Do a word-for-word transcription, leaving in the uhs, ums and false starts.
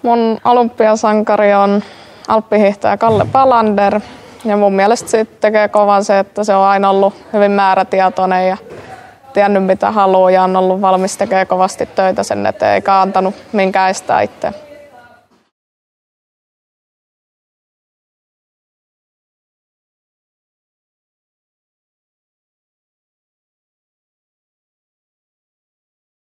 Mun olympiasankari on alppihiihtäjä Kalle Palander ja mun mielestä siitä tekee kovan se, että se on aina ollut hyvin määrätietoinen ja tiennyt mitä haluaa ja on ollut valmis tekemään kovasti töitä sen eteen eikä antanut minkään estää itseään.